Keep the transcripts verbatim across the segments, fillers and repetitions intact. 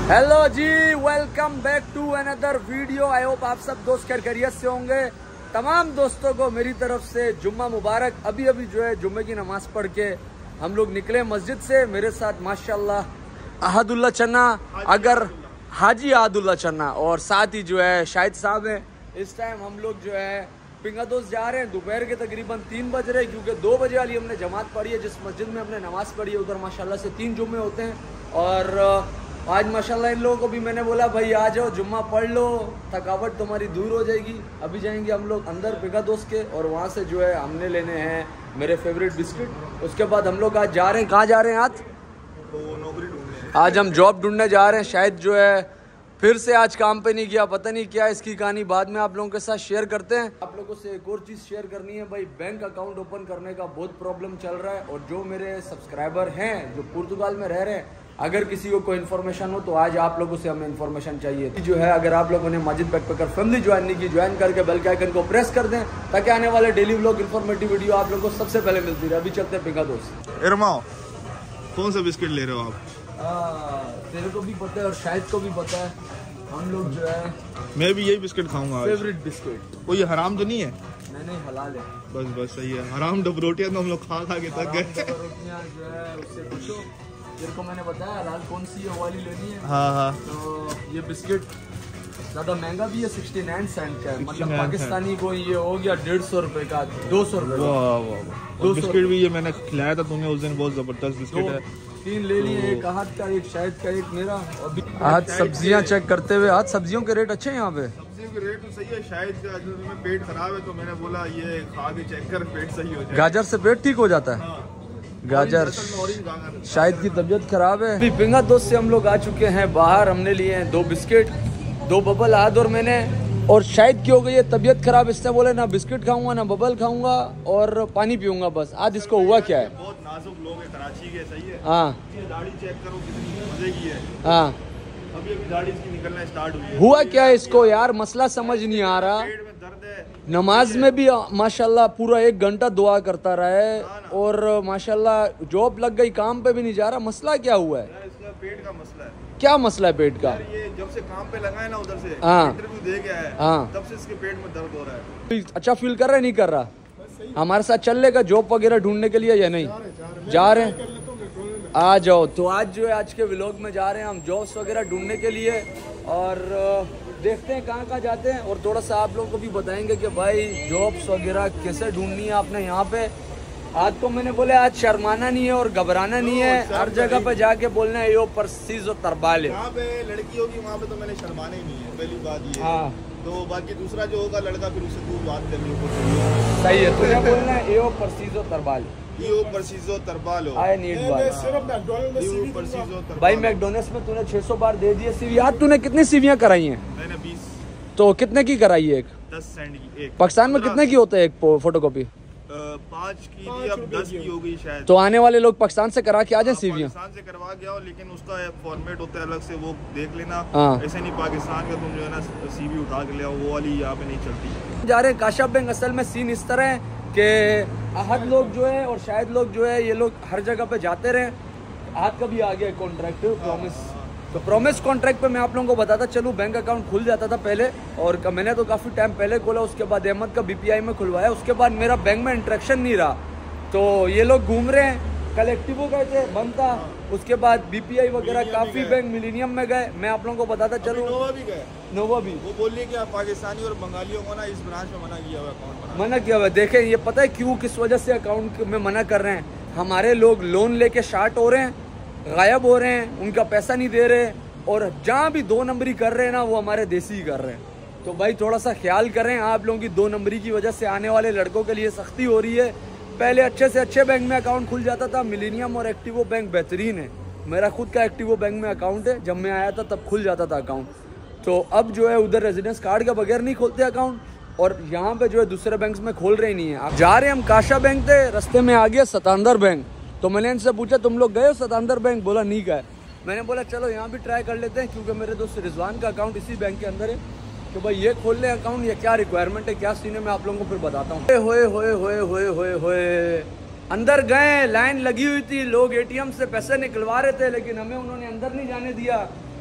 Hello जी, welcome back to another video. I hope आप सब दोस्त खैर खैरियत से होंगे। तमाम दोस्तों को मेरी तरफ से जुम्मा मुबारक। अभी अभी जो है जुम्मे की नमाज पढ़ के हम लोग निकले मस्जिद से। मेरे साथ माशाल्लाह अहदुल्ला चन्ना, अगर हाजी अहदुल्ला चन्ना, और साथ ही जो है शाहिद साहब है। इस टाइम हम लोग जो है पिंगा दोस्त जा रहे हैं। दोपहर के तकरीबन तीन बज रहे, क्योंकि दो बजे वाली हमने जमात पढ़ी है। जिस मस्जिद में हमने नमाज पढ़ी है उधर माशाल्लाह से तीन जुम्मे होते हैं। और आज माशाल्लाह इन लोगों को भी मैंने बोला भाई आ जाओ, जुम्मा पढ़ लो, थकावट तुम्हारी दूर हो जाएगी। अभी जाएंगे हम लोग अंदर पिंगा दोस्त के, और वहाँ से जो है हमने लेने हैं मेरे फेवरेट बिस्किट। उसके बाद हम लोग आज जा रहे हैं, कहाँ जा रहे हैं आज? तो नौकरी ढूंढने, आज हम जॉब ढूंढने जा रहे हैं। शायद जो है फिर से आज काम पे नहीं किया, पता नहीं क्या इसकी कहानी, बाद में आप लोगों के साथ शेयर करते हैं। आप लोगों से एक और चीज़ शेयर करनी है भाई, बैंक अकाउंट ओपन करने का बहुत प्रॉब्लम चल रहा है। और जो मेरे सब्सक्राइबर हैं जो पुर्तगाल में रह रहे हैं, अगर किसी को कोई इन्फॉर्मेशन हो तो आज आप लोगों से हमें इन्फॉर्मेशन चाहिए जो है। अगर आप लोगों ने माजिद बैकपैकर फैमिली ज्वाइन नहीं की, ज्वाइन करके बेल के आइकन को प्रेस कर दें, ताकि आने वाले डेली व्लॉग इन्फॉर्मेटिव वीडियो आप लोगों को सबसे पहले मिलती रहे। अभी चलते हैं पिंगा दोस्त। इरमाओ, कौन सा बिस्किट ले रहे हो आप? तेरे को भी पता है और शाहिद को भी पता है, हम लोग जो है मैं भी यही बिस्किट खाऊंगा। Favourite biscuit. वो ये हराम तो नहीं है? नहीं नहीं, हलाल है। बस बस सही है। हराम डब रोटियां तो हम लोग खा खा के थक गए। रोटियां जो है उससे पूछो, तेरे को मैंने बताया हलाल कौन सी है, वो वाली लेनी है। हाँ हाँ। तो ये बिस्किट ज़्यादा महंगा भी है, सिक्सटी नाइन सेंट का है। मतलब पाकिस्तानी को ये हो गया डेढ़ सौ रुपए का, दो सौ रुपए का। बिस्किट भी ये मैंने खिलाया था तुम्हें उस दिन, बहुत जबरदस्त बिस्किट है। तीन ले लिए, एक आहत का, एक शाहिद का, एक मेरा। अभी आज सब्जियां चेक करते हुए, आज सब्जियों के रेट अच्छे हैं यहाँ पे। सब्जियों के रेट तो सही है। शायद का में पेट खराब है तो मैंने बोला ये खा के चेक कर, पेट सही हो जाए। गाजर से पेट ठीक हो जाता है। हाँ। गाजर। शाहिद की तबीयत खराब है। अभी पिंगा दोस्त से हम लोग आ चुके हैं बाहर। हमने लिए हैं दो बिस्किट, दो बबल आद और मैंने। और शाहिद की हो गई है तबीयत खराब, इससे बोले ना बिस्किट खाऊंगा ना बबल खाऊंगा और पानी पीऊंगा बस। आज इसको हुआ क्या है? बहुत नाजुक लोग हैं कराची के, सही है। हाँ, दाढ़ी चेक करो कितनी मजे की है। हाँ, अभी अभी दाढ़ी इसकी निकलना स्टार्ट हुई है। हुआ क्या है इसको यार, मसला समझ नहीं आ रहा। पेट में दर्द है। नमाज में भी माशाल्लाह पूरा एक घंटा दुआ करता रहा है, और माशाल्लाह जॉब लग गई, काम पे भी नहीं जा रहा। मसला क्या हुआ है? यार इसका पेट का मसला है। क्या मसला है पेट का? यार ये जब से काम पे लगा है ना, उधर से हाँ। इंटरव्यू दे गया है, हाँ। तब से इसके पेट में दर्द हो रहा है। अच्छा फील कर रहा है, नहीं कर रहा? हमारे साथ चल लेगा जॉब वगैरह ढूंढने के लिए या नहीं? जा रहे हैं, आ जाओ। तो आज जो है आज के व्लॉग में जा रहे हैं हम जॉब्स वगैरह ढूंढने के लिए, और देखते हैं कहाँ कहाँ जाते हैं। और थोड़ा सा आप लोगों को भी बताएंगे कि भाई जॉब्स वगैरह कैसे ढूंढनी है आपने यहाँ पे। आज तो मैंने बोले आज शर्माना नहीं है और घबराना नहीं है, हर जगह पे जाके बोलना है यो परसीज और तरबाल है। जहाँ पे लड़की होगी वहाँ पे तो मैंने शर्माना ही नहीं है, पहली बात ये। हाँ। तो बाकी दूसरा जो होगा लड़का, फिर उससे तू बात कर ली। सही है, तुझे बोलना है यो परसीज और तरबाल। यो परसीजो तरबाल आई नीड वन। भाई मैकडोनल्ड्स में तूने छह सौ बार दे दिए सीवी। यार तूने कितनी सीवियां कराई हैं? मैंने बीस। तो कितने की कराई है? एक दस सेंट की एक। पाकिस्तान में कितने की होता है एक फोटोकॉपी? पाँच की थी, अब दस की हो गई शायद। तो आने वाले लोग पाकिस्तान से करा के आ जाए सीवियां। पाकिस्तान से करवा गया हो, लेकिन उसका फॉर्मेट होता है अलग से, वो देख लेना। हाँ। ऐसे नहीं पाकिस्तान का तुम जो है ना सीवी उठा के ले आओ, वो वाली यहाँ पे नहीं चलती। जा रहे हैं काशा बैंक। असल में सीन इस तरह है कि आहद लोग जो है और शायद लोग जो है, ये लोग हर जगह पे जाते रहे। आहद का भी आ गया कॉन्ट्रैक्ट प्रॉमिस। तो प्रॉमिस कॉन्ट्रैक्ट पे मैं आप लोगों को बताता चलूँ, बैंक अकाउंट खुल जाता था पहले, और मैंने तो काफ़ी टाइम पहले खोला। उसके बाद अहमद का बीपीआई में खुलवाया। उसके बाद मेरा बैंक में इंटरेक्शन नहीं रहा। तो ये लोग घूम रहे हैं, कलेक्टिवो गए थे, बंद था। उसके बाद बीपीआई वगैरह काफ़ी बैंक, मिलीनियम में गए। मैं आप लोगों को बताता चलूँ, नोवा भी गए। नोवा भी वो बोलिए कि आप पाकिस्तानी और बंगालियों को ना इस ब्रांच में मना किया हुआ अकाउंट बनाने। मना किया हुआ। देखें ये पता है क्यों, किस वजह से अकाउंट में मना कर रहे हैं? हमारे लोग लोन लेके शार्ट हो रहे हैं, गायब हो रहे हैं, उनका पैसा नहीं दे रहे, और जहाँ भी दो नंबरी कर रहे हैं ना, वो हमारे देसी ही कर रहे हैं। तो भाई थोड़ा सा ख्याल करें, आप लोगों की दो नंबरी की वजह से आने वाले लड़कों के लिए सख्ती हो रही है। पहले अच्छे से अच्छे बैंक में अकाउंट खुल जाता था, मिलीनियम और एक्टिवो बैंक बेहतरीन है। मेरा खुद का एक्टिवो बैंक में अकाउंट है, जब मैं आया था तब खुल जाता था अकाउंट। तो अब जो है उधर रेजिडेंस कार्ड के बगैर नहीं खोलते अकाउंट, और यहाँ पे जो है दूसरे बैंक में खोल रहे नहीं है। आप जा रहे हैं, हम काशा बैंक थे, रास्ते में आ गया सतांदर बैंक। तो मैंने इनसे पूछा तुम लोग गए हो सतांदर बैंक? बोला नहीं गए। मैंने बोला चलो यहाँ भी ट्राई कर लेते हैं, क्योंकि मेरे दोस्त रिजवान का अकाउंट इसी बैंक के अंदर है। तो भाई ये खोल ले अकाउंट, ये क्या रिक्वायरमेंट है, क्या सीन है, मैं आप लोगों को फिर बताता हूँ। होए होए होए होए होए होए अंदर गए, लाइन लगी हुई थी, लोग एटीएम से पैसे निकलवा रहे थे, लेकिन हमें उन्होंने अंदर नहीं जाने दिया।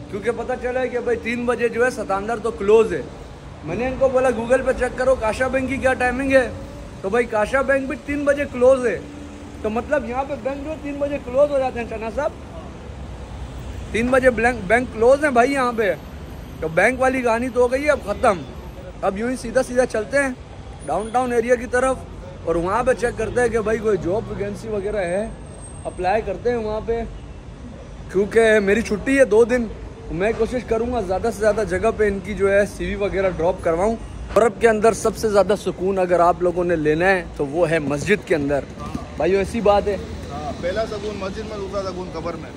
क्योंकि पता चला है कि भाई तीन बजे जो है सतांदर तो क्लोज है। मैंने इनको बोला गूगल पे चेक करो काशा बैंक की क्या टाइमिंग है, तो भाई काशा बैंक भी तीन बजे क्लोज है। तो मतलब यहाँ पे बैंक जो तीन बजे क्लोज हो जाते हैं चना साहब, तीन बजे बैंक क्लोज है भाई यहाँ पे। तो बैंक वाली कहानी तो हो गई है अब ख़त्म। अब यूँ ही सीधा सीधा चलते हैं डाउनटाउन एरिया की तरफ और वहाँ पे चेक करते हैं कि भाई कोई जॉब वैकेंसी वगैरह है, अप्लाई करते हैं वहाँ पे। क्योंकि मेरी छुट्टी है दो दिन, मैं कोशिश करूँगा ज़्यादा से ज़्यादा जगह पे इनकी जो है सीवी वगैरह ड्रॉप करवाऊँ। यूरोप के अंदर सबसे ज़्यादा सुकून अगर आप लोगों ने लेना है तो वो है मस्जिद के अंदर। भाई ऐसी बात है, पहला सुकून मस्जिद में, दूसरा सुकून कब्र में।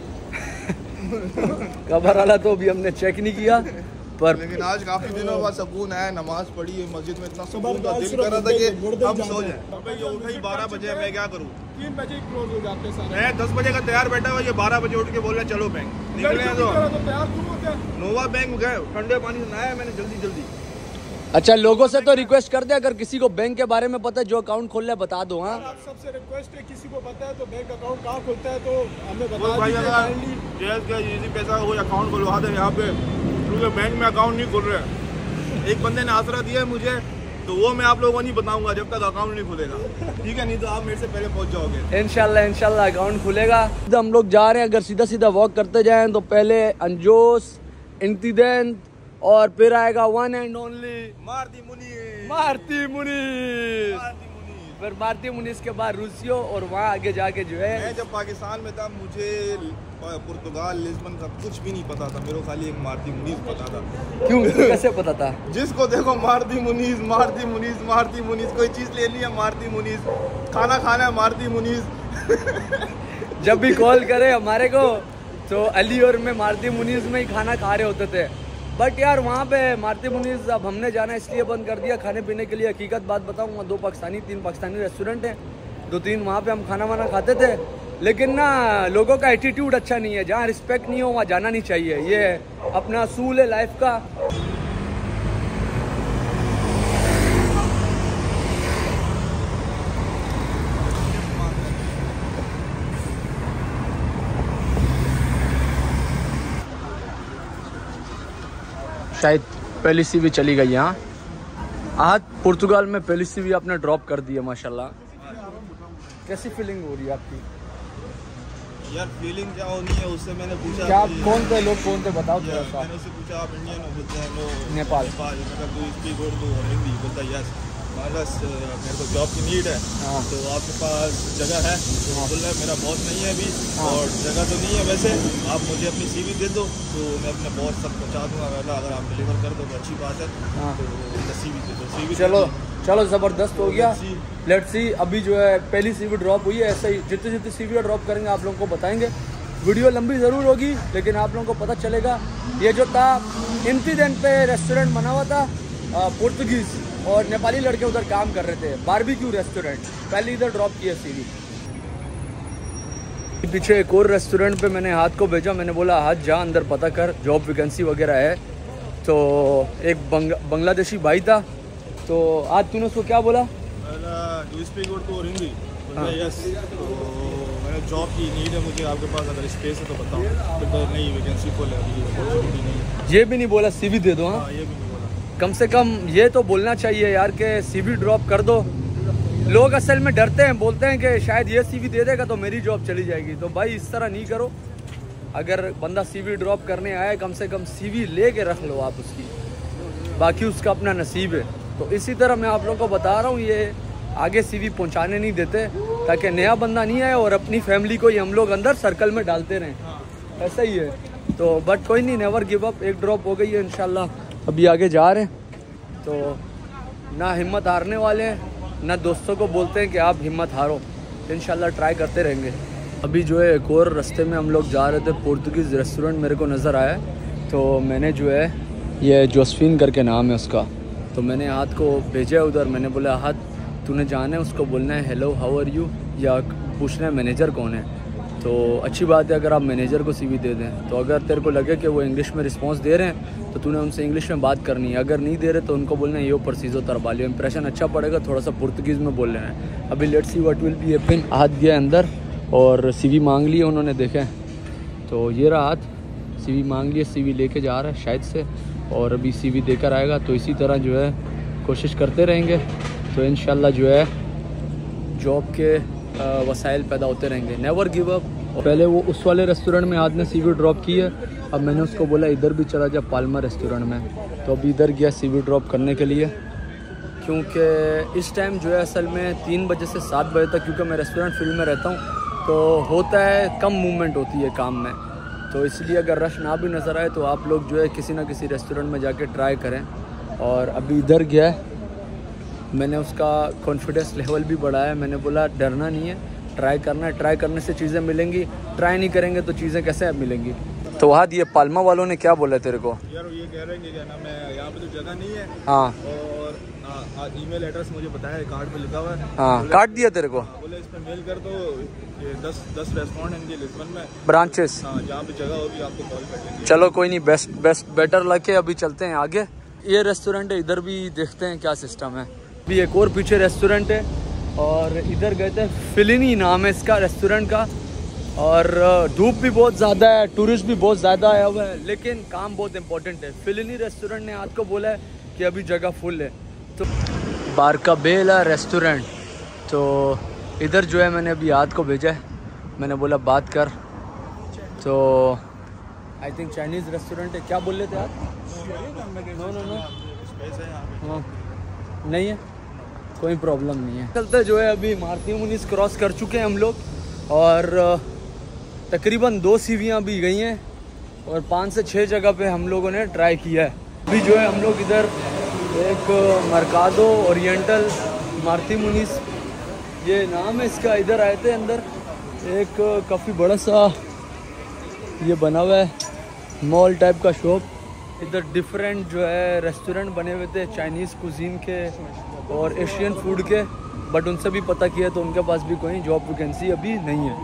कब्र वाला तो अभी हमने चेक नहीं किया, पर लेकिन आज काफी दिनों बाद सुकून है, नमाज पढ़ी है मस्जिद में, इतना सुकून था, दिल कर रहा था कि हम सो जाएं। अबे ये उठे ही बारह बजे, मैं क्या करूं? तीन बजे क्लोज हो जाते सारे। मैं दस बजे का तैयार बैठा हुआ, ये बारह बजे उठ के बोल रहे चलो बैंक निकले हैं। तो तैयार क्यों होते? नोवा बैंक गए, ठंडे पानी से नहाया मैंने जल्दी जल्दी। अच्छा लोगों से तो रिक्वेस्ट कर दे, अगर किसी को बैंक के बारे में पता है जो अकाउंट खोल ले बता दो। हाँ आप सबसे रिक्वेस्ट है, किसी को पता है तो बैंक अकाउंट कहाँ खुलता है तो हमें बता भाई दीजिए। अगर जैस का इजी पैसा कोई अकाउंट खुलवा दे यहाँ पे, क्योंकि बैंक में अकाउंट नहीं खुल रहे। एक बंदे ने आसरा दिया है मुझे, तो वो मैं आप लोगों को नहीं बताऊंगा जब तक अकाउंट नहीं खुलेगा, ठीक है? नहीं तो आप मेरे से पहले पहुंच जाओगे। इंशाल्लाह इंशाल्लाह अकाउंट खुलेगा। हम लोग जा रहे हैं, अगर सीधा सीधा वॉक करते जाएं तो पहले अंजोस, इंतिदेन और फिर आएगा वन एंड ओनली मारती मुनीस, मारती मुनीस, मारती मुनीस। फिर मारती मुनीस के बाद रूसियो और वहाँ आगे जाके जो है। मैं जब पाकिस्तान में था मुझे पुर्तगाल, लिस्बन का कुछ भी नहीं पता था, मेरे को खाली एक मारती मुनीस पता था। क्यों कैसे पता था? जिसको देखो मारती मुनीस, मारती मुनीस, मारती मुनीस, कोई चीज़ लेनी है मारती मुनीस, खाना खाना है मारती मुनीस। जब भी कॉल करे हमारे को तो अली और मैं मारती मुनीस में ही खाना खा रहे होते थे। बट यार वहाँ पे मारती मुनीस अब हमने जाना इसलिए बंद कर दिया खाने पीने के लिए। हकीकत बात बताऊँ, दो पाकिस्तानी तीन पाकिस्तानी रेस्टोरेंट हैं, दो तीन वहाँ पे हम खाना वाना खाते थे। लेकिन ना लोगों का एटीट्यूड अच्छा नहीं है, जहाँ रिस्पेक्ट नहीं हो वहाँ जाना नहीं चाहिए, ये अपना असूल है लाइफ का। शायद पहली सी भी चली गई यहाँ। आज पुर्तगाल में पहली सी भी आपने ड्रॉप कर दी है माशाल्लाह। कैसी फीलिंग हो रही है आपकी? यार फीलिंग क्या होनी है उससे मैंने पूछा। क्या कौन थे लोग, कौन थे बताओ थोड़ा सा। मैंने उससे पूछा आप इंडियन हो? बोलते हैं नो नेपाल। नेपाल। मैं तू स्पीक उर्दू और हिंदी? बोलता यस। बस मेरे को जॉब की नीड है। हाँ। तो आपके पास जगह है? तो हाँ। बोल रहा है मेरा बॉस नहीं है अभी। हाँ। और जगह तो नहीं है वैसे, आप मुझे अपनी सीवी दे दो तो मैं अपने बॉस तक पहुँचा दूँगा, वैसा अगर आप डिलीवर कर दो तो अच्छी बात है। हाँ। तो सीवी दे दो। सीवी चलो चलो ज़बरदस्त हो गया। लेट्स सी अभी जो है पहली सीवी ड्रॉप हुई है, ऐसे ही जितनी जितनी सीवी ड्रॉप करेंगे आप लोगों को बताएंगे। वीडियो लंबी ज़रूर होगी लेकिन आप लोगों को पता चलेगा। ये जो था इंतिदेन पे रेस्टोरेंट बना हुआ था, पुर्तगीज़ और नेपाली लड़के उधर काम कर रहे थे, बारबेक्यू रेस्टोरेंट। पहले इधर ड्रॉप किया सीवी। पीछे एक और रेस्टोरेंट पे मैंने हाथ को भेजा, मैंने बोला हाथ जा अंदर पता कर जॉब वैकेंसी वगैरह है। तो एक बंग, बांग्लादेशी भाई था, तो आज तूने उसको क्या बोला? डू स्पीक उर्दू और हिंदी? यस। तो मैंने जॉब की नीड है मुझे, आपके पास अगर स्पेस है तो बताओ। तो नहीं वैकेंसी खोले अभी, अपॉर्चुनिटी नहीं। ये भी नहीं बोला सीवी दे दो? हाँ ये भी नहीं बोला। कम से कम ये तो बोलना चाहिए यार कि सीवी ड्रॉप कर दो। लोग असल में डरते हैं, बोलते हैं कि शायद ये सीवी दे देगा तो मेरी जॉब चली जाएगी। तो भाई इस तरह नहीं करो। अगर बंदा सीवी ड्रॉप करने आए कम से कम सीवी ले के रख लो आप उसकी, बाकी उसका अपना नसीब है। तो इसी तरह मैं आप लोगों को बता रहा हूँ, ये आगे सीवी पहुँचाने नहीं देते ताकि नया बंदा नहीं आए और अपनी फैमिली को ही हम लोग अंदर सर्कल में डालते रहें। ऐसा ही है। तो बट कोई नहीं, नेवर गिव अप। एक ड्रॉप हो गई है इंशाल्लाह, अभी आगे जा रहे हैं। तो ना हिम्मत हारने वाले हैं, ना दोस्तों को बोलते हैं कि आप हिम्मत हारो। इंशाल्लाह ट्राई करते रहेंगे। अभी जो है एक और रास्ते में हम लोग जा रहे थे, पुर्तगीज़ रेस्टोरेंट मेरे को नज़र आया। तो मैंने जो है ये जोसफिन करके नाम है उसका, तो मैंने हाथ को भेजा उधर। मैंने बोला हाथ तूने जाना है, उसको बोलना है हेलो हाउ आर यू, या पूछना है मैनेजर कौन है। तो अच्छी बात है अगर आप मैनेजर को सीवी दे दें। तो अगर तेरे को लगे कि वो इंग्लिश में रिस्पांस दे रहे हैं तो तूने उनसे इंग्लिश में बात करनी है। अगर नहीं दे रहे तो उनको बोलना है यो परसीजो तरबालियो, इंप्रेशन अच्छा पड़ेगा, थोड़ा सा पुर्तगीज़ में बोल लेना है। अभी let's see what will be happen. हाथ गया अंदर और सीवी मांग ली उन्होंने, देखें तो ये रहा हाथ। सीवी मांग लिए, सीवी लेके जा रहा है शायद से, और अभी सीवी देकर आएगा। तो इसी तरह जो है कोशिश करते रहेंगे, तो इंशाल्लाह जो है जॉब के वसाइल पैदा होते रहेंगे। Never give up. पहले वो उस वाले रेस्टोरेंट में आज ने सीवी ड्रॉप की है, अब मैंने उसको बोला इधर भी चला जा पाल्मा रेस्टोरेंट में, तो अभी इधर गया सीवी ड्रॉप करने के लिए। क्योंकि इस टाइम जो है असल में तीन बजे से सात बजे तक, क्योंकि मैं रेस्टोरेंट फील्ड में रहता हूँ तो होता है कम मूवमेंट होती है काम में, तो इसलिए अगर रश ना भी नज़र आए तो आप लोग जो है किसी ना किसी रेस्टोरेंट में जाके ट्राई करें। और अभी इधर गया है, मैंने उसका कॉन्फिडेंस लेवल भी बढ़ाया। मैंने बोला डरना नहीं है, ट्राई करना है, ट्राई करने से चीज़ें मिलेंगी, ट्राई नहीं करेंगे तो चीज़ें कैसे अब मिलेंगी। तो वहाँ ये पाल्मा वालों ने क्या बोला तेरे को? यार ये कह रहे हैं कि ना मैं यहाँ पे तो जगह नहीं है। हाँ, और ईमेल एड्रेस मुझे बताया है, कार्ड पे लिखा हुआ है। हाँ, कार्ड दिया तेरे को? बोले इस पर मेल कर दो, ये दस दस रेस्टोरेंट हैं लिस्बन में, ब्रांचेस। हाँ, जहाँ पे जगह होगी आपको कॉल कर लेंगे। चलो कोई नहीं, बेस्ट बेस्ट बेटर लगे। अभी चलते हैं आगे। ये रेस्टोरेंट है, इधर भी देखते हैं क्या सिस्टम है। अभी एक और पीछे रेस्टोरेंट है, और इधर गए थे, फिलिनी नाम है इसका रेस्टोरेंट का। और धूप भी बहुत ज़्यादा है, टूरिस्ट भी बहुत ज़्यादा आया हुआ है, लेकिन काम बहुत इंपॉर्टेंट है। फिलिनी रेस्टोरेंट ने आज को बोला है कि अभी जगह फुल है। तो बारकाबेला रेस्टोरेंट, तो इधर जो है मैंने अभी याद को भेजा है, मैंने बोला बात कर। तो आई थिंक चाइनीज़ रेस्टोरेंट है, क्या बोल रहे थे आप? नो नो नो हाँ नहीं है, कोई प्रॉब्लम नहीं है। चलते जो है अभी मारुति मुनीस क्रॉस कर चुके हैं हम लोग, और तकरीबन दो सीवियाँ भी गई हैं, और पाँच से छः जगह पे हम लोगों ने ट्राई किया है। अभी जो है हम लोग इधर एक मरकादो ओरिएंटल मारुति मुनीस ये नाम है इसका, इधर आए थे। अंदर एक काफ़ी बड़ा सा ये बना हुआ है मॉल टाइप का शॉप। इधर डिफरेंट जो है रेस्टोरेंट बने हुए थे, चाइनीज़ कुजीन के और एशियन फूड के, बट उनसे भी पता किया तो उनके पास भी कोई जॉब वैकेंसी अभी नहीं है।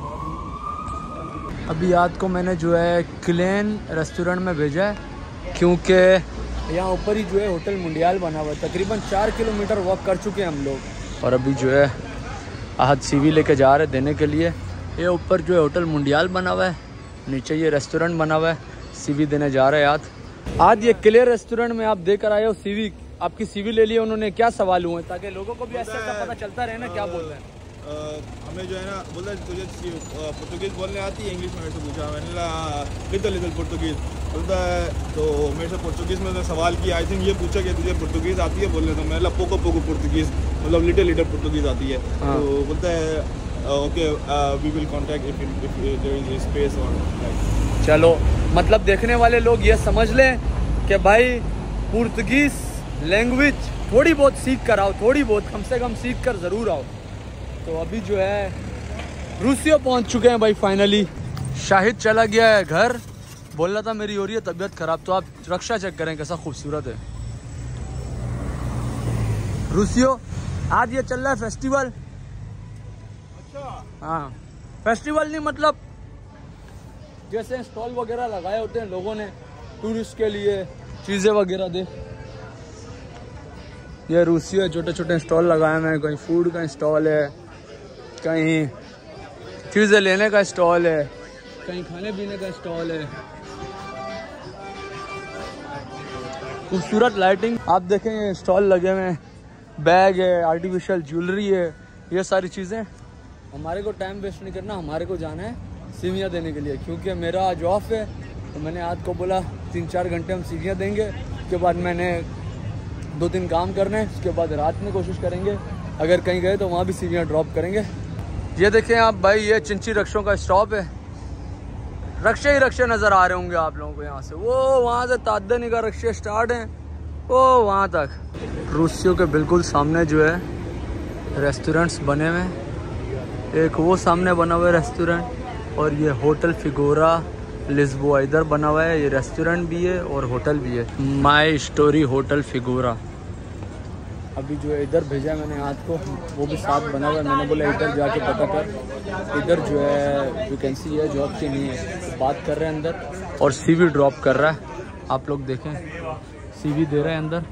अभी याद को मैंने जो है क्लेन रेस्टोरेंट में भेजा है, क्योंकि यहाँ ऊपर ही जो है होटल मुंडियाल बना हुआ है। तकरीबन चार किलोमीटर वॉक कर चुके हैं हम लोग, और अभी जो है आहद सीवी लेके जा रहे देने के लिए। ये ऊपर जो है होटल मुंडियाल बना हुआ है, नीचे ये रेस्टोरेंट बना हुआ है, सीवी देने जा रहे हैं आज। आज ये क्लियर रेस्टोरेंट में आप देकर आए हो सीवी, आपकी सीवी ले लिए उन्होंने, क्या सवाल हुए ताकि लोगों को भी ऐसा पता चलता रहे ना क्या बोल रहे हैं? आ, हमें जो है ना बोला तुझे पुर्तगीज़ बोलने आती है, इंग्लिश में मेरे से पूछा, मैंने कहा लिटिल लिटिल पुर्तगीज़ बोलता है, तो मेरे से पुर्तगीज़ में उसने सवाल किया। आई थिंक ये पूछा कि तुझे पुर्तगीज़ आती है बोलने, तो मैंने पोको पोको पुर्तगीज़ मतलब लिटिल लिटिल पुर्तगीज़ आती है। हाँ। तो बोलता है okay we will contact if if there is space और। चलो मतलब देखने वाले लोग ये समझ लें कि भाई पुर्तगीज़ लैंग्वेज थोड़ी बहुत सीख कर आओ, थोड़ी बहुत कम से कम सीख कर ज़रूर आओ। तो अभी जो है रूसियो पहुंच चुके हैं भाई फाइनली। शाहिद चला गया है घर, बोल रहा था मेरी हो रही है तबीयत ख़राब, तो आप रक्षा चेक करें कैसा खूबसूरत है रूसियो। आज ये चल रहा है फेस्टिवल। अच्छा हाँ, फेस्टिवल नहीं मतलब जैसे स्टॉल वगैरह लगाए होते हैं लोगों ने टूरिस्ट के लिए, चीज़ें वगैरह दे। ये रूसियो छोटे छोटे स्टॉल लगाए हुए हैं, कहीं फूड का स्टॉल है, कहीं चीज़ें लेने का स्टॉल है, कहीं खाने पीने का स्टॉल है। खूबसूरत लाइटिंग आप देखें, ये स्टॉल लगे हुए हैं, बैग है, आर्टिफिशियल ज्वेलरी है, ये सारी चीज़ें। हमारे को टाइम वेस्ट नहीं करना, हमारे को जाना है सीवियाँ देने के लिए, क्योंकि मेरा आज ऑफ है। तो मैंने आज को बोला तीन चार घंटे हम सीवियाँ देंगे, उसके बाद मैंने दो दिन काम करना है, उसके बाद रात में कोशिश करेंगे अगर कहीं गए तो वहाँ भी सीवियाँ ड्रॉप करेंगे। ये देखें आप भाई, ये चिंची रक्षों का स्टॉप है, रक्षे ही रक्षे नज़र आ रहे होंगे आप लोगों को यहाँ से। वो वहाँ से तादनी का रक्षे स्टार्ट हैं, वो वहाँ तक। रूसियों के बिल्कुल सामने जो है रेस्टोरेंट्स बने हुए हैं, एक वो सामने बना हुआ है रेस्टोरेंट, और ये होटल फिगोरा लिस्बोआ इधर बना हुआ है। ये रेस्टोरेंट भी है और होटल भी है, माई स्टोरी होटल फिगोरा। अभी जो है इधर भेजा है मैंने आज को, वो भी साथ बना हुआ है। मैंने बोला इधर जाके पता कर, इधर जो है वैकेंसी है जॉब की नहीं है। तो बात कर रहे हैं अंदर, और सीवी ड्रॉप कर रहा है, आप लोग देखें सीवी दे रहे हैं अंदर।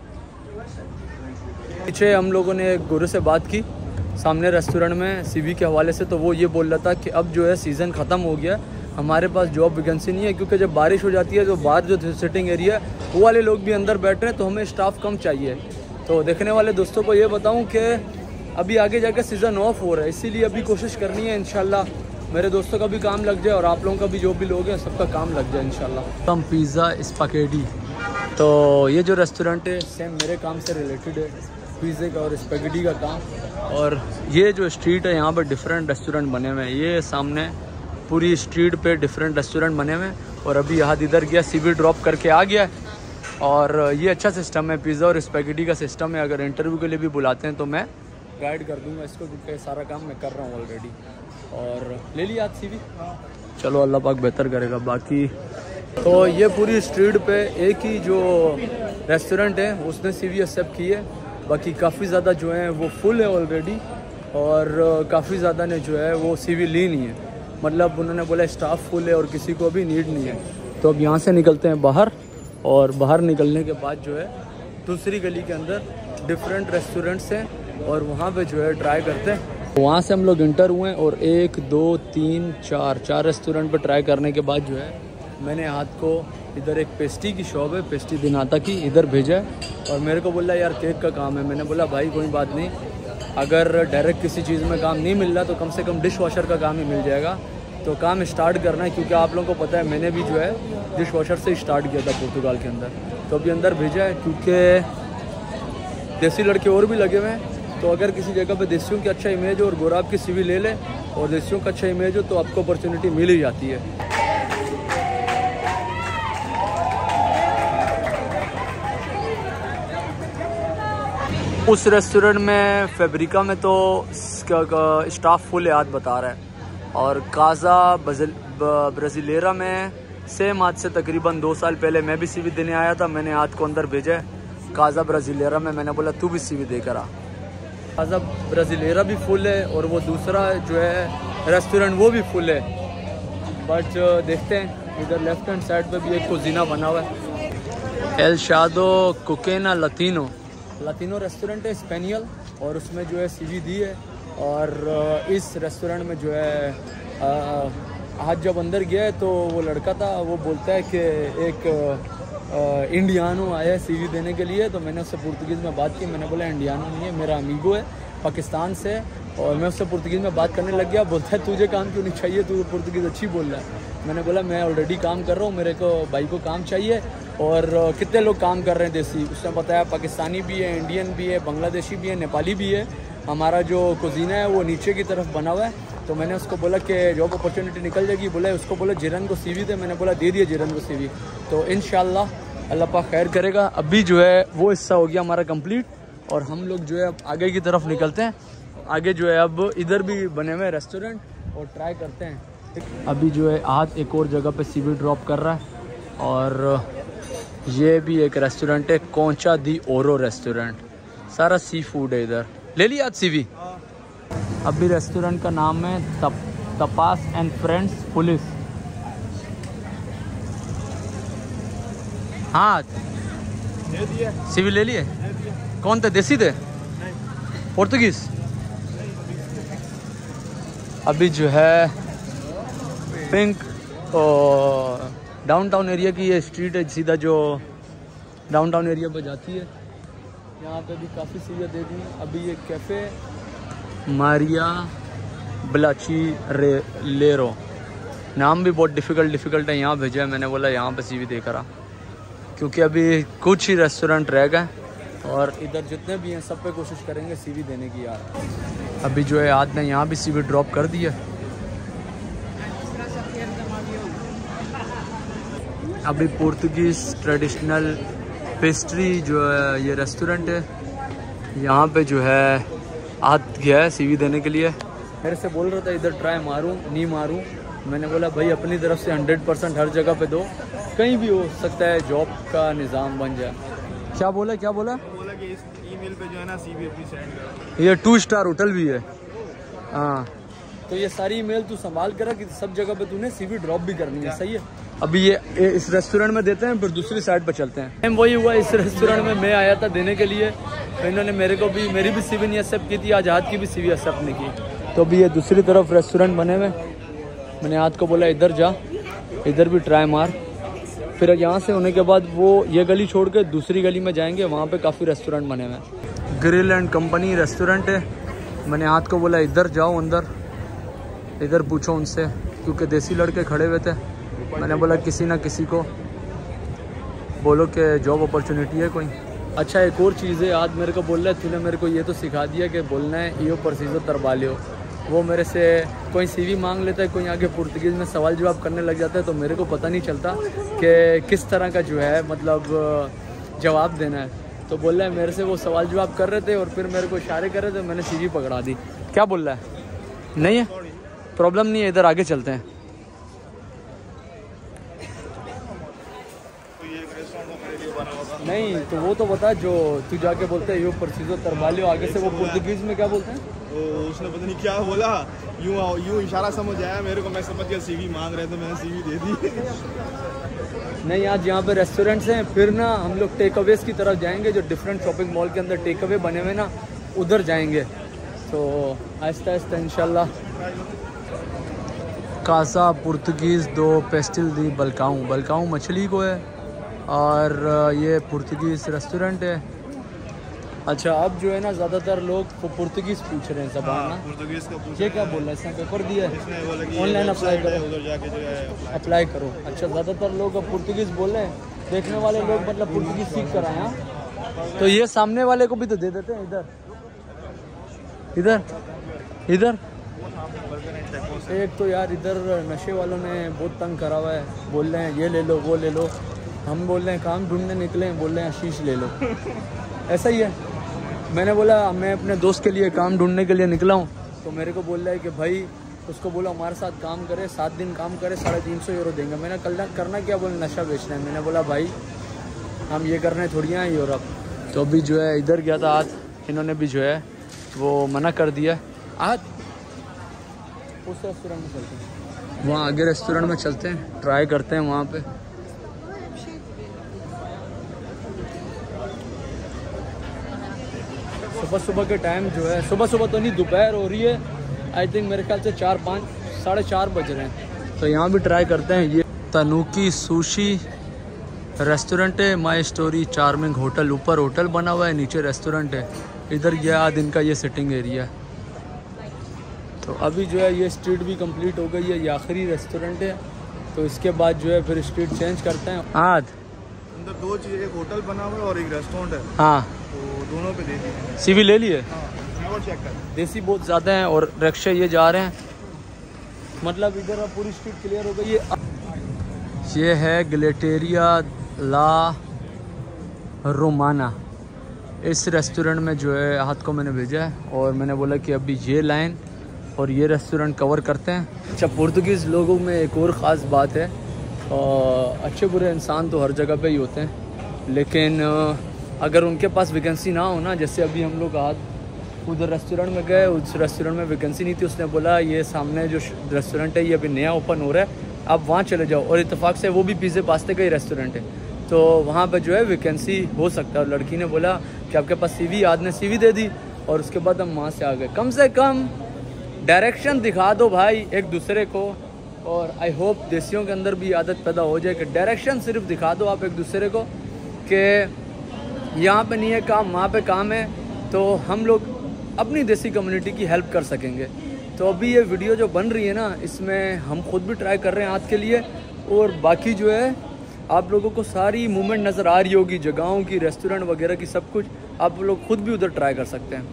पीछे हम लोगों ने एक गुरु से बात की सामने रेस्टोरेंट में सीवी के हवाले से, तो वो ये बोल रहा था कि अब जो है सीज़न ख़त्म हो गया, हमारे पास जॉब वैकेंसी नहीं है, क्योंकि जब बारिश हो जाती है तो बाहर जो सिटिंग एरिया है वो वाले लोग भी अंदर बैठ रहे हैं, तो हमें स्टाफ कम चाहिए। तो देखने वाले दोस्तों को ये बताऊं कि अभी आगे जाकर सीज़न ऑफ हो रहा है, इसीलिए अभी कोशिश करनी है इंशाल्लाह मेरे दोस्तों का भी काम लग जाए और आप लोगों का भी जो भी लोग हैं सबका काम लग जाए इंशाल्लाह। हम पिज़्ज़ा स्पैगेटी, तो ये जो रेस्टोरेंट है सेम मेरे काम से रिलेटेड है, पिज़्ज़े का और स्पैगेटी का काम। और ये जो स्ट्रीट है यहाँ पर डिफरेंट रेस्टोरेंट बने हुए हैं, ये सामने पूरी स्ट्रीट पे डिफरेंट रेस्टोरेंट बने हुए हैं। और अभी यहाँ इधर गया सीवी ड्रॉप करके आ गया है। और ये अच्छा सिस्टम है, पिज़्ज़ा और स्पैगेटी का सिस्टम है। अगर इंटरव्यू के लिए भी बुलाते हैं तो मैं गाइड कर दूंगा इसको, क्योंकि सारा काम मैं कर रहा हूँ ऑलरेडी। और ले लिया आज सीवी, चलो अल्लाह पाक बेहतर करेगा। बाकी तो ये पूरी स्ट्रीट पे एक ही जो रेस्टोरेंट है उसने सीवी एक्सेप्ट की है, बाकी काफ़ी ज़्यादा जो है वो फुल है ऑलरेडी, और काफ़ी ज़्यादा ने जो है वो सीवी ली नहीं है। मतलब उन्होंने बोला स्टाफ फुल है और किसी को भी नीड नहीं है। तो अब यहाँ से निकलते हैं बाहर, और बाहर निकलने के बाद जो है दूसरी गली के अंदर डिफरेंट रेस्टोरेंट्स हैं और वहाँ पे जो है ट्राई करते हैं। वहाँ से हम लोग इंटर हुए और एक दो तीन चार चार रेस्टोरेंट पे ट्राई करने के बाद जो है मैंने हाथ को इधर एक पेस्ट्री की शॉप है, पेस्ट्री दिनाता की, इधर भेजा है। और मेरे को बोला यार केक का काम है। मैंने बोला भाई कोई बात नहीं, अगर डायरेक्ट किसी चीज़ में काम नहीं मिल रहा तो कम से कम डिश वॉशर का काम ही मिल जाएगा। तो काम स्टार्ट करना है, क्योंकि आप लोगों को पता है मैंने भी जो है डिश वॉशर से स्टार्ट किया था पुर्तगाल के अंदर। तो अभी अंदर भेजा है, क्योंकि देसी लड़के और भी लगे हुए हैं। तो अगर किसी जगह पे देसियों की अच्छा इमेज हो और गोराब की सीवी ले ले और देसियों का अच्छा इमेज हो तो आपको अपॉर्चुनिटी मिल ही जाती है। उस रेस्टोरेंट में फैब्रिका में तो स्टाफ फुल याद बता रहा है, और काजा ब्राज़िलेरा में सेम आज से तकरीबन दो साल पहले मैं भी सीवी देने आया था। मैंने हाथ को अंदर भेजा है काजा ब्राज़िलेरा में, मैंने बोला तू भी सीवी देकर आ। काजा ब्राज़िलेरा भी फुल है और वो दूसरा जो है रेस्टोरेंट वो भी फुल है। बट देखते हैं, इधर लेफ्ट हैंड साइड पे भी एक कुजीना बना हुआ है, एल शादो कुकेना लतीनो लतीनो रेस्टोरेंट है, स्पेनियल, और उसमें जो है सीवी दी है। और इस रेस्टोरेंट में जो है आज जब अंदर गया है तो वो लड़का था, वो बोलता है कि एक इंडियानो आया है सीवी देने के लिए। तो मैंने उससे पुर्तगीज़ में बात की, मैंने बोला इंडियानो नहीं है, मेरा अमीगो है पाकिस्तान से। और मैं उससे पुर्तगीज़ में बात करने लग गया। बोलता है तुझे काम क्यों नहीं चाहिए, तू पुर्तगीज़ अच्छी बोल रहा है। मैंने बोला मैं ऑलरेडी काम कर रहा हूँ, मेरे को भाई को काम चाहिए। और कितने लोग काम कर रहे हैं देसी, उसने बताया पाकिस्तानी भी है, इंडियन भी है, बांग्लादेशी भी है, नेपाली भी है। हमारा जो कुजीना है वो नीचे की तरफ बना हुआ है। तो मैंने उसको बोला कि जॉब अपॉर्चुनिटी निकल जाएगी। बोला उसको बोला जिरन को सीवी दे। मैंने बोला दे दिए जिरन को सीवी। तो इंशाल्लाह अल्लाह पाक खैर करेगा। अभी जो है वो हिस्सा हो गया हमारा कंप्लीट, और हम लोग जो है अब आगे की तरफ निकलते हैं। आगे जो है अब इधर भी बने हुए रेस्टोरेंट और ट्राई करते हैं। अभी जो है हाथ एक और जगह पे सीवी ड्रॉप कर रहा है, और ये भी एक रेस्टोरेंट है, कोंचा दी ओरो रेस्टोरेंट, सारा सी फूड है इधर। ले लिया आज सीवी। अभी रेस्टोरेंट का नाम है तप तपास एंड फ्रेंड्स पुलिस। हाँ दे दिए, सीवी ले लिए। कौन थे, देसी थे, पोर्तुगीज? अभी जो है पिंक डाउनटाउन एरिया की ये स्ट्रीट है, सीधा जो डाउनटाउन एरिया पर जाती है। यहाँ पे भी काफ़ी सीवियाँ दे दी। अभी ये कैफ़े मारिया ब्लाची रे लेरो, नाम भी बहुत डिफ़िकल्ट डिफ़िकल्ट है। यहाँ भेजा है, मैंने बोला यहाँ पे सीवी देकर आ, क्योंकि अभी कुछ ही रेस्टोरेंट रह गए और इधर जितने भी हैं सब पे कोशिश करेंगे सीवी देने की यार। अभी जो है आज ने यहाँ भी सीवी ड्रॉप कर दिया। अभी पुर्तगीज़ ट्रेडिशनल पेस्ट्री जो है ये रेस्टोरेंट है, यहाँ पे जो है आज गया है सीवी देने के लिए। मेरे से बोल रहा था इधर ट्राई मारूं नहीं मारूं। मैंने बोला भाई अपनी तरफ से हंड्रेड परसेंट हर जगह पे दो, कहीं भी हो सकता है जॉब का निज़ाम बन जाए। क्या बोला क्या बोला बोला कि इस ईमेल पे जो है ना सीवी अपनी सेंड करो। ये टू स्टार होटल भी है। हाँ, तो ये सारी ईमेल तू संभाल कर कि सब जगह पे तूने सीवी ड्रॉप भी करनी है, सही है। अभी ये इस रेस्टोरेंट में देते हैं, फिर दूसरी साइड पर चलते हैं। टाइम वही हुआ, इस रेस्टोरेंट में मैं आया था देने के लिए, तो इन्होंने मेरे को भी मेरी भी सीवी नहीं एक्सेप्ट की थी, आज हाथ की भी सीवी एक्सेप्ट नहीं की। तो अभी ये दूसरी तरफ रेस्टोरेंट बने हुए, मैंने हाथ को बोला इधर जा, इधर भी ट्राई मार। फिर यहाँ से होने के बाद वो ये गली छोड़ के दूसरी गली में जाएंगे, वहाँ पे काफ़ी रेस्टोरेंट बने हुए हैं। ग्रिल एंड कंपनी रेस्टोरेंट है। मैंने हाथ को बोला इधर जाओ अंदर, इधर पूछो उनसे, क्योंकि देसी लड़के खड़े हुए थे। मैंने बोला किसी ना किसी को बोलो कि जॉब अपॉर्चुनिटी है कोई। अच्छा एक और चीज़ है, आज मेरे को बोल रहा है तूने मेरे को ये तो सिखा दिया कि बोलना है ईओ परसीजो तरबालियो। वो मेरे से कोई सीवी मांग लेता है, कोई आगे पुर्तगीज़ में सवाल जवाब करने लग जाता है, तो मेरे को पता नहीं चलता कि किस तरह का जो है मतलब जवाब देना है। तो बोल रहा है मेरे से वो सवाल जवाब कर रहे थे और फिर मेरे को इशारे कर रहे थे, मैंने सीवी पकड़ा दी। क्या बोल रहा है? नहीं है प्रॉब्लम नहीं है, इधर आगे चलते हैं। नहीं तो वो तो बता जो तू जाके बोलते है यो परसीजो तरबालियो, आगे से वो पुर्तगीज में क्या बोलते हैं? तो उसने पता नहीं क्या बोला, यूं यूं इशारा समझ आया मेरे को, मैं समझ गया सीवी मांग रहे तो मैंने सीवी दे दी। नहीं आज यहाँ पे रेस्टोरेंट्स हैं, फिर ना हम लोग टेक अवेज की तरफ जाएंगे, जो डिफरेंट शॉपिंग मॉल के अंदर टेक अवे बने हुए ना, उधर जाएंगे। तो आहिस्ता आहिस्ता इंशाल्लाह। कासा पुर्तगीज़ दो पेस्टिल दी बलकाऊँ, बलकाऊँ मछली को है और ये पुर्तगीज़ रेस्टोरेंट है। अच्छा अब जो है ना ज़्यादातर लोग वो पुर्तगीज़ पूछ रहे हैं ज़बान ना, पुर्तगीज़ का पूछ। ये क्या बोल रहा है? इसने पेपर दिया है, ऑनलाइन अप्लाई करो, उधर जाके जो है अप्लाई करो। अच्छा ज़्यादातर लोग अब पुर्तगीज़ बोल रहे हैं, देखने वाले लोग मतलब पुर्तगीज़ सीख कर आए हैं। तो ये सामने वाले को भी तो दे देते हैं, इधर इधर इधर। एक तो यार इधर नशे वालों ने बहुत तंग करा हुआ है, बोल रहे हैं ये ले लो वो ले लो। हम बोल रहे हैं काम ढूंढने निकले हैं, बोल रहे हैं आशीष ले लो। ऐसा ही है। मैंने बोला मैं अपने दोस्त के लिए काम ढूंढने के लिए निकला हूँ, तो मेरे को बोल रहा है कि भाई उसको बोला हमारे साथ काम करे, सात दिन काम करे, साढ़े तीन सौ यूरो देंगे। मैंने कल करना क्या? बोले नशा बेचना है। मैंने बोला भाई हम ये करने थोड़ी हैं यूरोप। तो अभी जो है इधर गया था आज, इन्होंने भी जो है वो मना कर दिया। आज उस रेस्टोरेंट में चलते हैं, वहाँ आगे रेस्टोरेंट में चलते हैं, ट्राई करते हैं वहाँ पे। सुबह सुबह के टाइम जो है, सुबह सुबह तो नहीं दोपहर हो रही है, आई थिंक मेरे ख्याल से चार पाँच साढ़े चार बज रहे हैं। तो यहाँ भी ट्राई करते हैं। ये तनुकी सुशी रेस्टोरेंट है, माई स्टोरी चार्मिंग होटल, ऊपर होटल बना हुआ है, नीचे रेस्टोरेंट है। इधर यह आज इनका ये सिटिंग एरिया है। तो अभी जो है ये स्ट्रीट भी कंप्लीट हो गई है, ये आखिरी रेस्टोरेंट है। तो इसके बाद जो है फिर स्ट्रीट चेंज करते हैं। आज अंदर दो चीज़, एक होटल बना हुआ है और एक रेस्टोरेंट है। हाँ तो दोनों पे दे दिए, सीवी ले लिए। हाँ और चेक कर, देसी बहुत ज़्यादा हैं और रिक्शा ये जा रहे हैं, मतलब इधर अब पूरी स्ट्रीट क्लियर हो गई है। ये है गलेटेरिया ला रोमाना। इस रेस्टोरेंट में जो है हाथ को मैंने भेजा है और मैंने बोला कि अभी ये लाइन और ये रेस्टोरेंट कवर करते हैं। अच्छा पुर्तगीज़ लोगों में एक और ख़ास बात है, और अच्छे बुरे इंसान तो हर जगह पे ही होते हैं, लेकिन अगर उनके पास वैकेंसी ना हो ना, जैसे अभी हम लोग आज उधर रेस्टोरेंट में गए, उस रेस्टोरेंट में वैकेंसी नहीं थी, उसने बोला ये सामने जो रेस्टोरेंट है ये अभी नया ओपन हो रहा है, आप वहाँ चले जाओ। और इत्तेफाक से वो भी पिज़्ज़े पास्ते का ही रेस्टोरेंट है, तो वहाँ पर जो है वैकेंसी हो सकता है। और लड़की ने बोला कि आपके पास सीवी, आज ने सीवी दे दी और उसके बाद हम वहाँ से आ गए। कम से कम डायरेक्शन दिखा दो भाई एक दूसरे को, और आई होप देसियों के अंदर भी आदत पैदा हो जाए कि डायरेक्शन सिर्फ दिखा दो आप एक दूसरे को कि यहाँ पे नहीं है काम, वहाँ पे काम है, तो हम लोग अपनी देसी कम्युनिटी की हेल्प कर सकेंगे। तो अभी ये वीडियो जो बन रही है ना, इसमें हम खुद भी ट्राई कर रहे हैं आज के लिए, और बाकी जो है आप लोगों को सारी मूवमेंट नज़र आ रही होगी, जगहों की, रेस्टोरेंट वगैरह की, सब कुछ आप लोग खुद भी उधर ट्राई कर सकते हैं।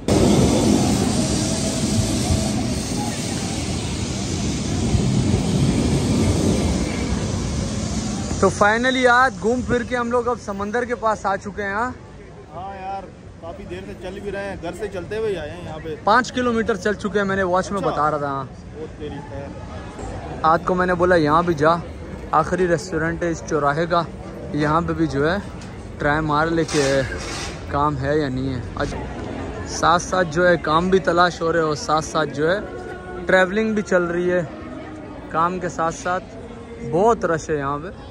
तो फाइनली आज घूम फिर के हम लोग अब समंदर के पास आ चुके हैं। हाँ यार काफ़ी देर से चल भी रहे हैं, घर से चलते हुए आए हैं यहाँ पे। पाँच किलोमीटर चल चुके हैं, मैंने वॉच में बता रहा था। हाँ बहुत तेरी है। आज को मैंने बोला यहाँ भी जा, आखिरी रेस्टोरेंट है इस चौराहे का, यहाँ पे भी जो है ट्राई मार लेके काम है या नहीं है। आज साथ साथ जो है काम भी तलाश हो रहे और साथ साथ जो है ट्रैवलिंग भी चल रही है काम के साथ साथ। बहुत रश है यहाँ पे।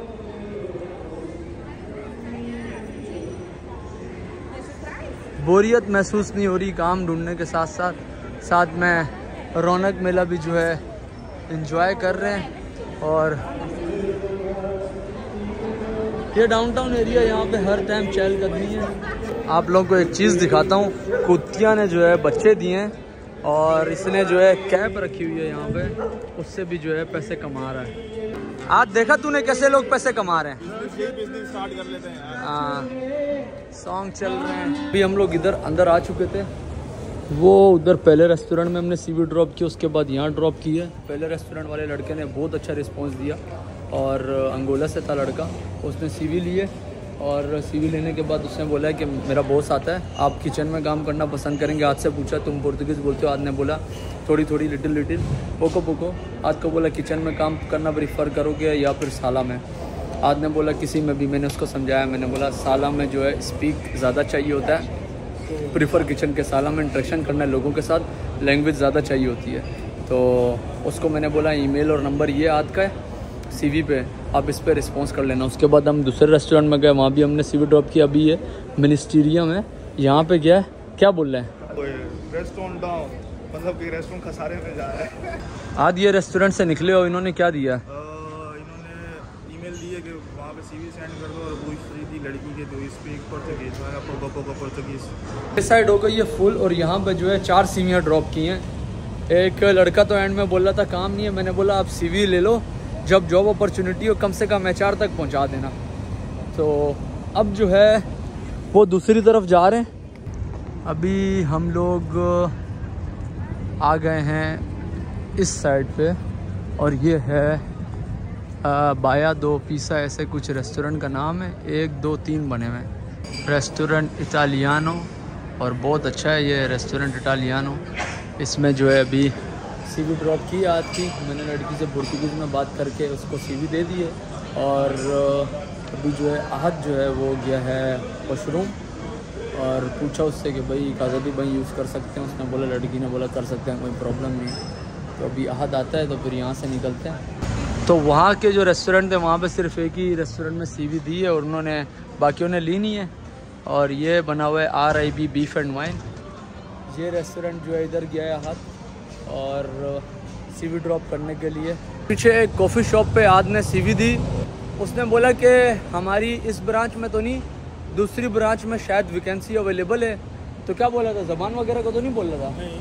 बोरियत महसूस नहीं हो रही काम ढूंढने के साथ साथ, साथ में रौनक मेला भी जो है एंजॉय कर रहे हैं। और ये डाउनटाउन एरिया, यहाँ पे हर टाइम चहल कदमी है। आप लोगों को एक चीज़ दिखाता हूँ, कुत्तिया ने जो है बच्चे दिए हैं और इसने जो है कैप रखी हुई है यहाँ पे, उससे भी जो है पैसे कमा रहा है। आज देखा तूने कैसे लोग पैसे कमा रहे हैं। स्टार्ट कर लेते हैं। हाँ, सॉन्ग चल रहे हैं। अभी हम लोग इधर अंदर आ चुके थे। वो उधर पहले रेस्टोरेंट में हमने सीवी ड्रॉप किया, उसके बाद यहाँ ड्रॉप की है। पहले रेस्टोरेंट वाले लड़के ने बहुत अच्छा रिस्पांस दिया और अंगोला से था लड़का, उसने सीवी लिए और सीवी लेने के बाद उसने बोला है कि मेरा बॉस आता है, आप किचन में काम करना पसंद करेंगे। आज से पूछा तुम पुर्तगीज़ बोलते हो, आज ने बोला थोड़ी थोड़ी लिटिल लिटिल पोको पोको। आज को बोला किचन में काम करना प्रीफर करोगे या फिर साला में। आज ने बोला किसी में भी, मैंने उसको समझाया, मैंने बोला साला में जो है स्पीक ज़्यादा चाहिए होता है, प्रीफर किचन के। साला में इंटरेक्शन करना है लोगों के साथ, लैंग्वेज ज़्यादा चाहिए होती है। तो उसको मैंने बोला ईमेल और नंबर ये आज का है सीवी पे, आप इस पर रिस्पॉन्स कर लेना। उसके बाद हम दूसरे रेस्टोरेंट में गए, वहाँ भी हमने सीवी ड्रॉप किया। अभी ये मिनिस्टीरियम है, यहाँ पे गया है, क्या बोल रहे हैं रेस्टोरेंट डाउन, मतलब कि रेस्टोरेंट खसारे में जा रहा है। आज ये रेस्टोरेंट से निकले और इन्होंने क्या दिया, इन्होंने ईमेल दिए कि वहाँ पे सीवी सेंड कर दो और पूछ रही थी लड़की के, तो स्पीक पुर्तगीज, पोको पोको पुर्तगीज। इस साइड हो गई ये फुल और यहाँ पे जो है चार सीवियाँ ड्रॉप की हैं। एक लड़का तो एंड में बोल रहा था काम नहीं है, मैंने बोला आप सीवी ले लो, जब जॉब अपॉर्चुनिटी हो कम से कम एच आर तक पहुँचा देना। तो अब जो है वो दूसरी तरफ जा रहे हैं। अभी हम लोग आ गए हैं इस साइड पे और ये है आ, बाया दो पीसा, ऐसे कुछ रेस्टोरेंट का नाम है। एक दो तीन बने हुए हैं, रेस्टोरेंट इटालियानो, और बहुत अच्छा है ये रेस्टोरेंट इटालियानो। इसमें जो है अभी सीवी ड्रॉप की आज की, मैंने लड़की से पुर्तगीज़ में बात करके उसको सीवी दे दी है। और अभी जो है आहद जो है वो गया है वॉशरूम और पूछा उससे कि भाई काज़ादी भाई यूज़ कर सकते हैं, उसने बोला, लड़की ने बोला कर सकते हैं, कोई प्रॉब्लम नहीं। तो अभी आहद आता है तो फिर यहाँ से निकलते हैं। तो वहाँ के जो रेस्टोरेंट थे वहाँ पे सिर्फ एक ही रेस्टोरेंट में सीवी दी है और उन्होंने बाकियों ने ली नहीं है। और ये बना हुआ है R I B beef and wine. ये रेस्टोरेंट जो है इधर गया है आहद और सीवी ड्रॉप करने के लिए। पीछे एक कॉफ़ी शॉप पे आज ने सीवी दी, उसने बोला कि हमारी इस ब्रांच में तो नहीं, दूसरी ब्रांच में शायद वैकेंसी अवेलेबल है। तो क्या बोला था, ज़बान वगैरह को तो नहीं बोल रहा था नहीं।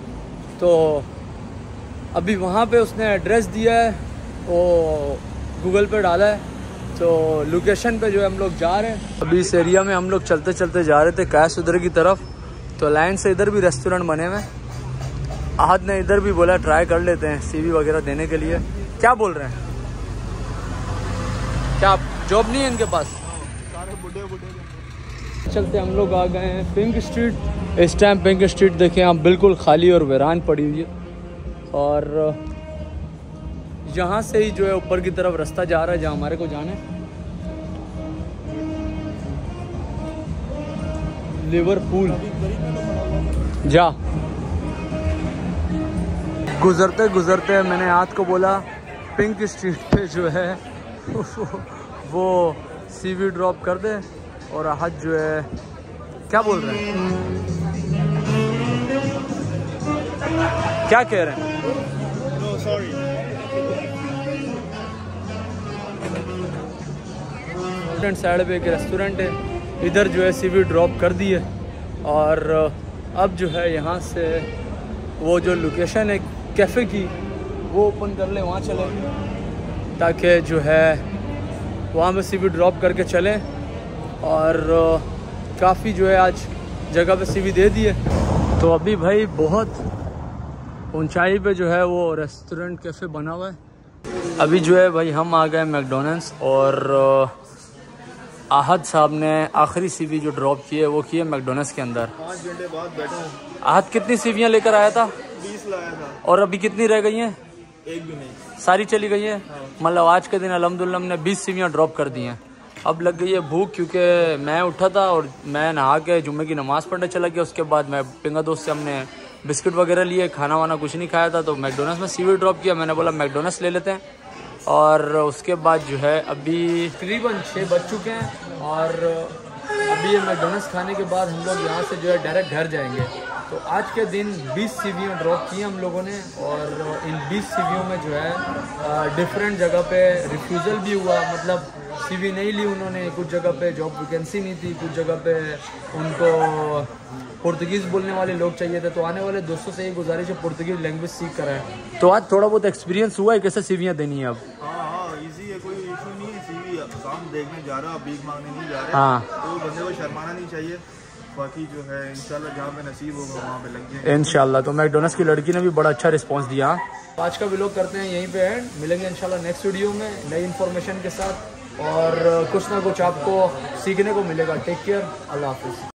तो अभी वहाँ पे उसने एड्रेस दिया है, वो गूगल पे डाला है, तो लोकेशन पे जो है हम लोग जा रहे हैं। अभी इस एरिया में हम लोग चलते चलते जा रहे थे कैश उधर की तरफ, तो लाइन से इधर भी रेस्टोरेंट बने हुए हैं। आहद ने इधर भी बोला ट्राई कर लेते हैं सीवी वगैरह देने के लिए। क्या बोल रहे हैं, क्या जॉब नहीं है इनके पास? सारे बुढ़े बुढ़े चलते हम लोग आ गए हैं पिंक स्ट्रीट। इस टाइम पिंक स्ट्रीट देखें आप, बिल्कुल खाली और वीरान पड़ी हुई है। और यहाँ से ही जो है ऊपर की तरफ रास्ता जा रहा है जहाँ हमारे को जाना है, लिवरपूल। जा गुजरते गुजरते मैंने आज को बोला पिंक स्ट्रीट पे जो है वो सीवी ड्रॉप कर दे, और आज जो है क्या बोल रहे हैं, क्या कह रहे हैं? No sorry. साइड पे एक रेस्टोरेंट है, इधर जो है सीवी ड्रॉप कर दी है। और अब जो है यहाँ से वो जो लोकेशन है कैफ़े की वो ओपन कर ले, वहाँ चले ताकि जो है वहाँ पे सीवी ड्रॉप करके चलें। और काफ़ी जो है आज जगह पे सीवी दे दी है। तो अभी भाई बहुत ऊंचाई पे जो है वो रेस्टोरेंट कैफ़े बना हुआ है। अभी जो है भाई हम आ गए मैकडोनल्ड्स और आहद साहब ने आखिरी सीवी जो ड्रॉप की है वो की है मैकडोनल्ड्स के अंदर। पाँच घंटे बाद बैठा हूँ। आहद कितनी सीवियाँ लेकर आया था? बीस लाया था। और अभी कितनी रह गई हैं? एक भी नहीं, सारी चली गई हैं। हाँ। मतलब आज के दिन अल्हम्दुलिल्लाह हमने बीस सीवियाँ ड्रॉप कर दी हैं। अब लग गई है भूख, क्योंकि मैं उठा था और मैं नहा के जुम्मे की नमाज़ पढ़ने चला गया। उसके बाद मैं पिंगा दोस्त से हमने बिस्किट वगैरह लिए, खाना वाना कुछ नहीं खाया था, तो मैकडोनल्ड्स में सीवी ड्रॉप किया। मैंने बोला मैकडोनल्ड्स ले लेते हैं। और उसके बाद जो है अभी तकरीबन छः बज चुके हैं और अभी ये मैकडोनल्ड्स खाने के बाद हम लोग यहाँ से जो है डायरेक्ट घर जाएंगे। तो आज के दिन बीस सीवियाँ ड्रॉप की हम लोगों ने, और इन बीस सीवियों में जो है डिफरेंट जगह पे रिफ्यूज़ल भी हुआ, मतलब सीवी नहीं ली उन्होंने, कुछ जगह पे जॉब वैकेंसी नहीं थी, कुछ जगह पे उनको पुर्तगीज़ बोलने वाले लोग चाहिए थे। तो आने वाले दोस्तों से ये गुजारिश है पुर्तगीज़ लैंग्वेज सीख कर आए। तो आज थोड़ा बहुत एक्सपीरियंस हुआ है कैसे सीवियाँ देनी है अब? हाँ हाँ इजी है, कोई इशू नहीं है। सीवी काम देखने जा रहा, भीख मांगने नहीं जा रहे। हाँ तो बंदे को शर्माना नहीं चाहिए। बाकी जो है इंशाल्लाह जहाँ पे नसीब होगा वहाँ पे लग जाएंगे इंशाल्लाह। तो मैकडोनल्ड्स की लड़की ने भी बड़ा अच्छा रिस्पांस दिया। आज का व्लॉग करते हैं यहीं पे एंड, मिलेंगे इंशाल्लाह नेक्स्ट वीडियो में नई इन्फॉर्मेशन के साथ और कुछ ना कुछ आपको सीखने को मिलेगा। टेक केयर, अल्लाह हाफिज़।